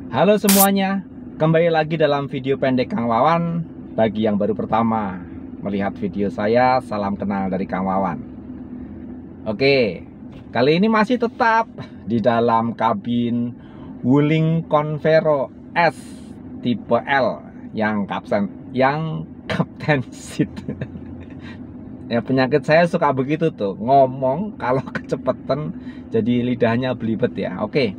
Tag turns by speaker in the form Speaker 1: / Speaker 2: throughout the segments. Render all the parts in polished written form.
Speaker 1: Halo semuanya, kembali lagi dalam video pendek Kang Wawan. Bagi yang baru pertama melihat video saya, salam kenal dari Kang Wawan. Oke, kali ini masih tetap di dalam kabin Wuling Convero S tipe L yang kapten seat. Ya, penyakit saya suka begitu tuh, ngomong kalau kecepatan jadi lidahnya belibet ya. Oke.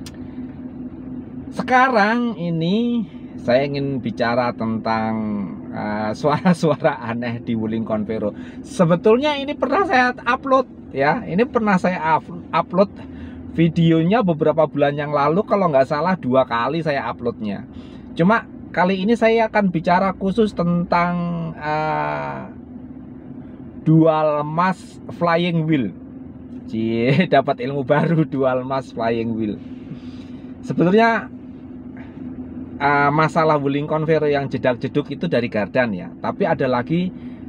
Speaker 1: Sekarang ini saya ingin bicara tentang suara-suara aneh di Wuling Convero. Sebetulnya ini pernah saya upload ya. Ini pernah saya upload videonya beberapa bulan yang lalu, kalau nggak salah 2 kali saya uploadnya. Cuma kali ini saya akan bicara khusus tentang dual mass flying wheel. Dapat ilmu baru, dual mass flying wheel. Sebetulnya masalah Wuling Convero yang jedak-jeduk itu dari gardan ya, tapi ada lagi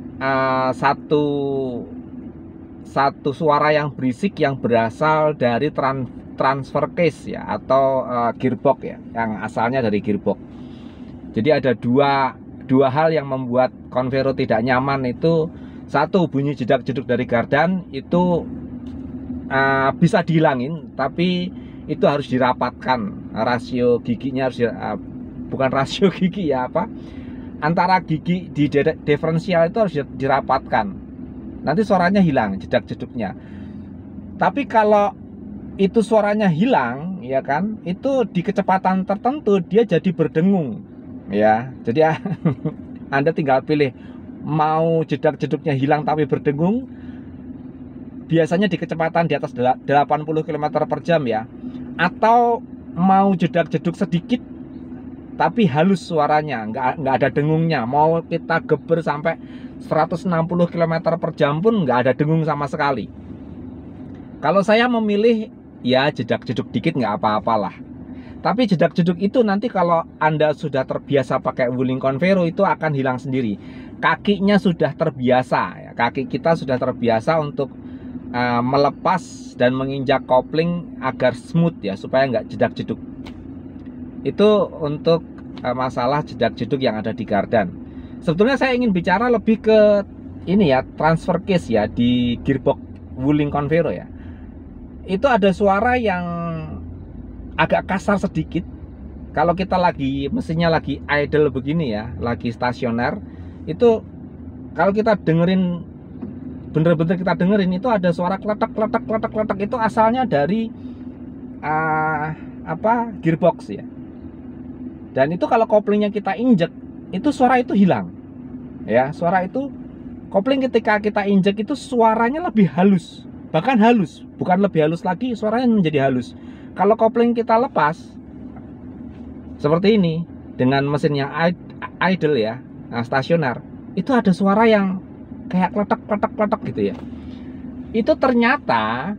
Speaker 1: satu suara yang berisik yang berasal dari transfer case ya, atau gearbox ya, yang asalnya dari gearbox. Jadi ada dua hal yang membuat Convero tidak nyaman. Itu satu, bunyi jedak-jeduk dari gardan itu bisa dihilangin, tapi itu harus dirapatkan, rasio giginya harus bukan rasio gigi ya, antara gigi di diferensial itu harus dirapatkan, nanti suaranya hilang jedak-jeduknya. Tapi kalau itu suaranya hilang ya kan, itu di kecepatan tertentu dia jadi berdengung ya. Jadi Anda tinggal pilih, mau jedak-jeduknya hilang tapi berdengung, biasanya di kecepatan di atas 80 km/jam ya, atau mau jedak-jeduk sedikit tapi halus suaranya, nggak ada dengungnya. Mau kita geber sampai 160 km/jam pun nggak ada dengung sama sekali. Kalau saya memilih ya jedak-jeduk dikit nggak apa-apalah. Tapi jedak-jeduk itu nanti kalau Anda sudah terbiasa pakai Wuling Convero itu akan hilang sendiri. Kakinya sudah terbiasa ya, kaki kita sudah terbiasa untuk melepas dan menginjak kopling agar smooth ya, supaya nggak jedak-jeduk. Itu untuk masalah jedak-jeduk yang ada di gardan. Sebetulnya saya ingin bicara lebih ke ini ya, transfer case ya, di gearbox Wuling Convero ya. Itu ada suara yang agak kasar sedikit. Kalau kita mesinnya lagi idle begini ya, lagi stasioner, itu kalau kita dengerin, bener-bener kita dengerin, itu ada suara kletak, itu asalnya dari gearbox ya. Dan itu kalau koplingnya kita injek, itu suara itu hilang ya. Suara itu, kopling ketika kita injek itu suaranya lebih halus, bahkan halus, bukan lebih halus lagi, suaranya menjadi halus. Kalau kopling kita lepas seperti ini dengan mesin yang idle ya, stasioner, itu ada suara yang kayak kletak gitu ya. Itu ternyata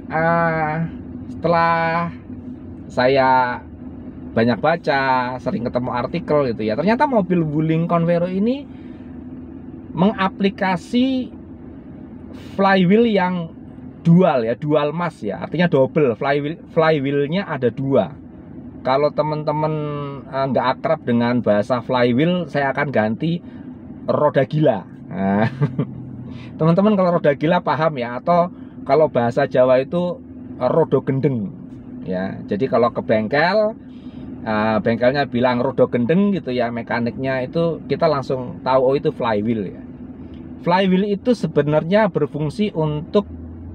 Speaker 1: setelah saya banyak baca, sering ketemu artikel gitu ya, ternyata mobil Wuling Convero ini mengaplikasi flywheel yang dual ya, dual mass ya, artinya double. Flywheelnya ada 2. Kalau teman-teman nggak akrab dengan bahasa flywheel, saya akan ganti roda gila. Nah, teman-teman kalau roda gila paham ya, atau kalau bahasa Jawa itu rodo gendeng ya. Jadi kalau ke bengkel, bengkelnya bilang rodo gendeng gitu ya, mekaniknya itu kita langsung tahu, oh itu flywheel ya. Flywheel itu sebenarnya berfungsi untuk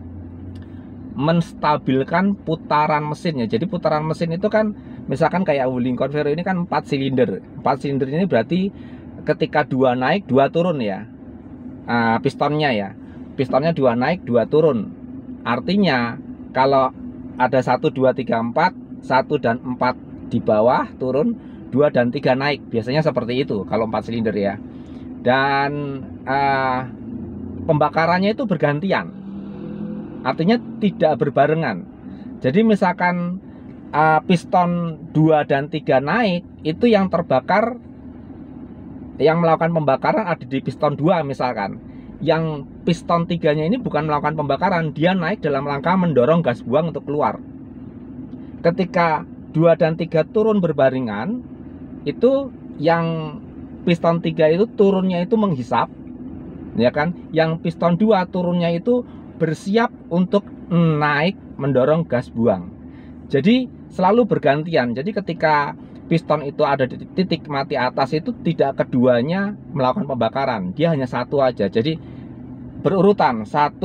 Speaker 1: menstabilkan putaran mesin ya. Jadi putaran mesin itu kan, misalkan kayak Wuling Convero ini kan 4 silinder. 4 silinder ini berarti ketika 2 naik 2 turun ya, pistonnya ya, pistonnya 2 naik 2 turun. Artinya kalau ada 1, 2, 3, 4, 1 dan 4 di bawah turun, 2 dan 3 naik, biasanya seperti itu kalau 4 silinder ya. Dan pembakarannya itu bergantian, artinya tidak berbarengan. Jadi misalkan piston 2 dan 3 naik, itu yang terbakar, yang melakukan pembakaran ada di piston 2 misalkan. Yang piston 3-nya ini bukan melakukan pembakaran, dia naik dalam rangka mendorong gas buang untuk keluar. Ketika 2 dan 3 turun berbarengan, itu yang piston 3 itu turunnya itu menghisap, ya kan? Yang piston 2 turunnya itu bersiap untuk naik mendorong gas buang. Jadi selalu bergantian. Jadi ketika piston itu ada di titik mati atas itu tidak keduanya melakukan pembakaran, dia hanya satu aja. Jadi berurutan 1,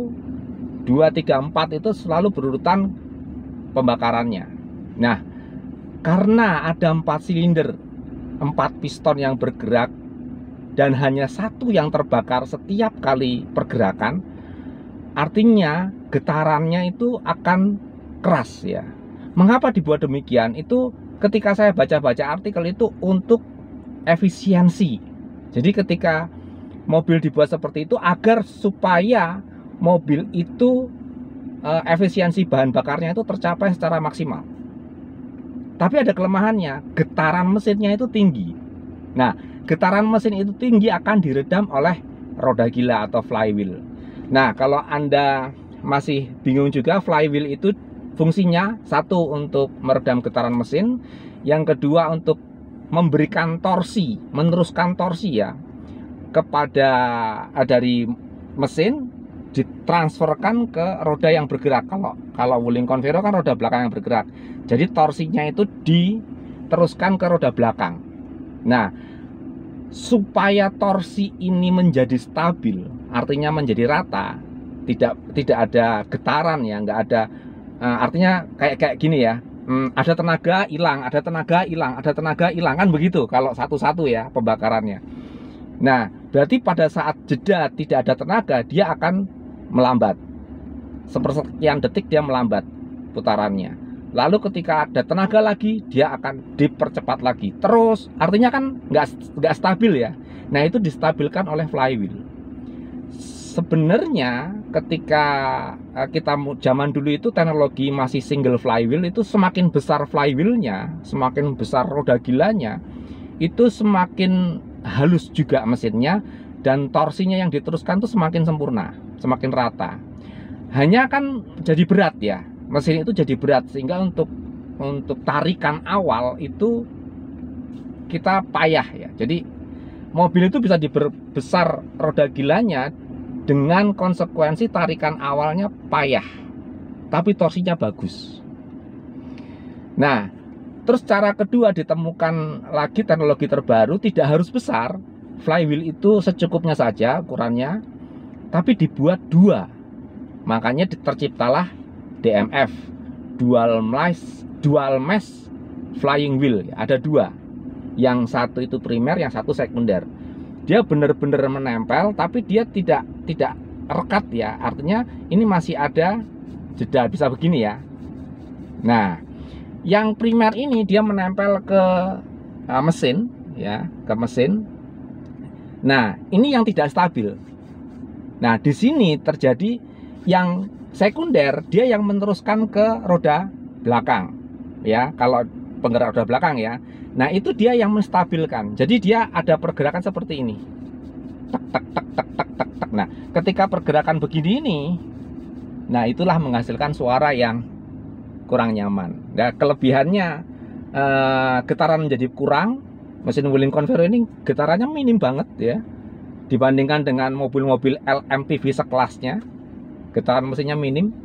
Speaker 1: 2, 3, 4 itu selalu berurutan pembakarannya. Nah, karena ada 4 silinder, 4 piston yang bergerak dan hanya satu yang terbakar setiap kali pergerakan, artinya getarannya itu akan keras ya. Mengapa dibuat demikian? Itu ketika saya baca-baca artikel itu untuk efisiensi. Jadi ketika mobil dibuat seperti itu agar supaya mobil itu efisiensi bahan bakarnya itu tercapai secara maksimal. Tapi ada kelemahannya, getaran mesinnya itu tinggi. Nah, getaran mesin itu tinggi akan diredam oleh roda gila atau flywheel. Nah, kalau Anda masih bingung juga, flywheel itu fungsinya satu untuk meredam getaran mesin, yang kedua untuk memberikan torsi, meneruskan torsi ya kepada dari mesin ditransferkan ke roda yang bergerak. Kalau Wuling Convero kan roda belakang yang bergerak. Jadi torsinya itu diteruskan ke roda belakang. Nah, supaya torsi ini menjadi stabil, artinya menjadi rata, tidak ada getaran ya, nggak ada artinya kayak gini ya. Ada tenaga hilang, ada tenaga hilang, ada tenaga hilang, kan begitu kalau satu-satu ya pembakarannya. Nah, berarti pada saat jeda tidak ada tenaga, dia akan melambat. Sepersekian detik dia melambat putarannya. Lalu ketika ada tenaga lagi, dia akan dipercepat lagi. Terus, artinya kan nggak stabil ya. Nah, itu distabilkan oleh flywheel. Sebenarnya ketika kita zaman dulu itu teknologi masih single flywheel, itu semakin besar flywheelnya, semakin besar roda gilanya, itu semakin halus juga mesinnya, dan torsinya yang diteruskan tuh semakin sempurna, semakin rata. Hanya kan jadi berat ya, mesin itu jadi berat, sehingga untuk tarikan awal itu kita payah ya. Jadi mobil itu bisa diperbesar roda gilanya dengan konsekuensi tarikan awalnya payah, tapi torsinya bagus. Nah, terus cara kedua, ditemukan lagi teknologi terbaru, tidak harus besar, flywheel itu secukupnya saja ukurannya, tapi dibuat 2. Makanya terciptalah DMF, dual mesh flying wheel. Ada 2, yang satu itu primer, yang satu sekunder. Dia benar-benar menempel, tapi dia tidak rekat ya. Artinya ini masih ada jeda, bisa begini ya. Nah, yang primer ini dia menempel ke mesin ya, ke mesin. Nah, ini yang tidak stabil. Nah, di sini terjadi yang sekunder, dia yang meneruskan ke roda belakang ya, kalau penggerak roda belakang ya. Nah, itu dia yang menstabilkan. Jadi dia ada pergerakan seperti ini. Tek tek tek tek tek tek tek. Nah, ketika pergerakan begini ini, nah itulah menghasilkan suara yang kurang nyaman. Nah, kelebihannya getaran menjadi kurang. Mesin Wuling Convero ini getarannya minim banget ya, dibandingkan dengan mobil-mobil LMPV sekelasnya. Getaran mesinnya minim,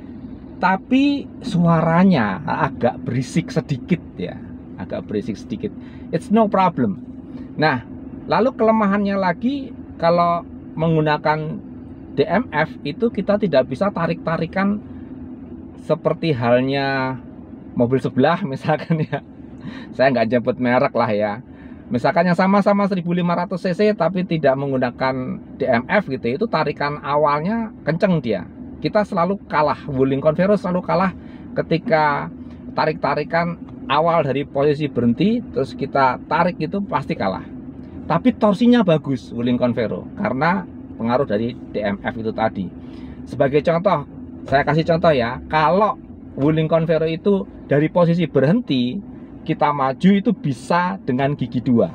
Speaker 1: tapi suaranya agak berisik sedikit ya, agak berisik sedikit. It's no problem. Nah, lalu kelemahannya lagi, kalau menggunakan DMF itu kita tidak bisa tarik-tarikan seperti halnya mobil sebelah misalkan ya. Saya nggak nyebut merek lah ya. Misalkan yang sama-sama 1500 cc tapi tidak menggunakan DMF gitu, itu tarikan awalnya kenceng dia. Kita selalu kalah, Wuling Convero selalu kalah ketika tarik-tarikan awal dari posisi berhenti, terus kita tarik itu pasti kalah. Tapi torsinya bagus Wuling Convero karena pengaruh dari DMF itu tadi. Sebagai contoh, saya kasih contoh ya, kalau Wuling Convero itu dari posisi berhenti kita maju itu bisa dengan gigi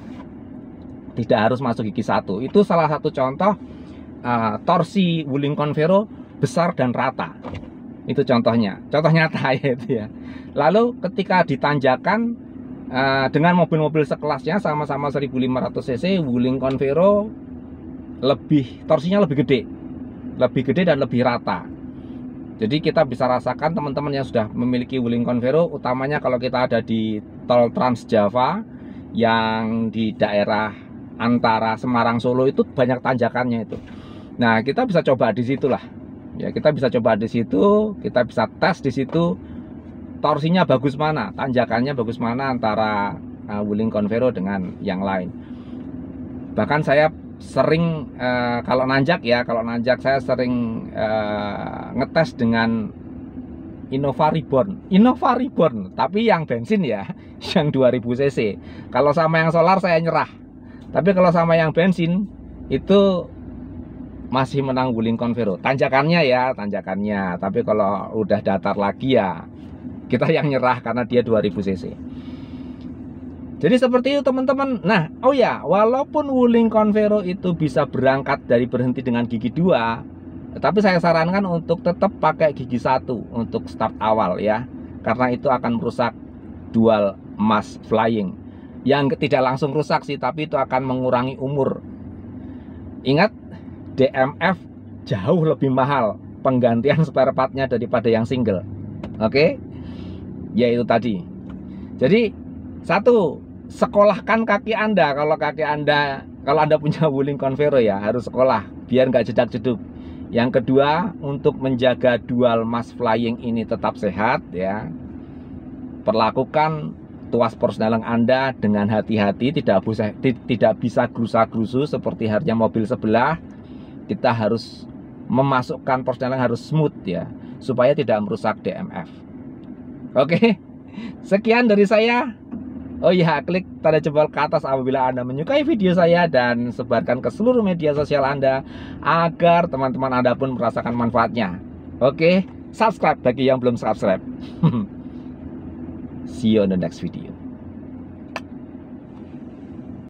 Speaker 1: 2, tidak harus masuk gigi 1. Itu salah satu contoh torsi Wuling Convero besar dan rata. Itu contohnya nyata ya itu ya. Lalu ketika ditanjakan dengan mobil-mobil sekelasnya sama-sama 1500 cc, Wuling Convero torsinya lebih gede dan lebih rata. Jadi kita bisa rasakan teman-teman yang sudah memiliki Wuling Convero, utamanya kalau kita ada di tol Trans Java yang di daerah antara Semarang Solo, itu banyak tanjakannya itu. Nah, kita bisa coba di situlah. Ya, kita bisa coba di situ, kita bisa tes di situ torsinya bagus mana, tanjakannya bagus mana antara Wuling Convero dengan yang lain. Bahkan saya sering kalau nanjak saya sering ngetes dengan Innova Reborn, tapi yang bensin ya, yang 2000 cc. Kalau sama yang solar saya nyerah, tapi kalau sama yang bensin itu masih menang Wuling Convero. Tanjakannya, tapi kalau udah datar lagi ya kita yang nyerah karena dia 2000 cc. Jadi seperti itu teman-teman. Nah, oh ya, walaupun Wuling Convero itu bisa berhenti dengan gigi 2, tapi saya sarankan untuk tetap pakai gigi 1 untuk start awal ya. Karena itu akan merusak dual mass flying. Yang tidak langsung rusak sih, tapi itu akan mengurangi umur. Ingat, DMF jauh lebih mahal penggantian spare partnya daripada yang single. Oke? Ya itu tadi. Jadi, satu, sekolahkan kaki Anda. Kalau Anda punya Wuling Convero ya, harus sekolah biar nggak jedak-jeduk. Yang kedua, untuk menjaga dual mass flying ini tetap sehat ya, perlakukan tuas persneling Anda dengan hati-hati, tidak bisa gerusa-gerusu seperti halnya mobil sebelah. Kita harus memasukkan persneling harus smooth ya, supaya tidak merusak DMF. Oke, sekian dari saya. Oh iya, klik tanda jempol ke atas apabila Anda menyukai video saya dan sebarkan ke seluruh media sosial Anda agar teman-teman Anda pun merasakan manfaatnya. Oke, subscribe bagi yang belum subscribe. See you on the next video.